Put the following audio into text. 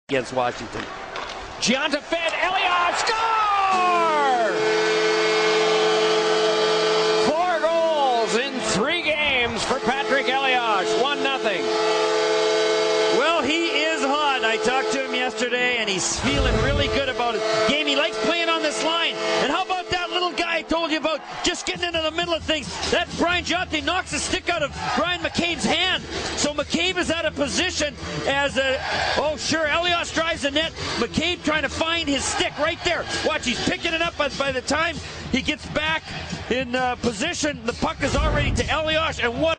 against Washington. Gianta fed, Elias score! 4 goals in 3 games for Patrick Elias, 1-0. Well, he is hot. I talked to him yesterday, and he's feeling really good about his game. He likes playing on this line. And how about that little guy I told you about, just getting into the middle of things? That's Brian Gianta. Knocks the stick out of Brian McCabe's hand. So McCabe is out of position as Elias drives the net. McCabe trying to find his stick right there. Watch, he's picking it up, but by the time he gets back in position, the puck is already to Elias, and what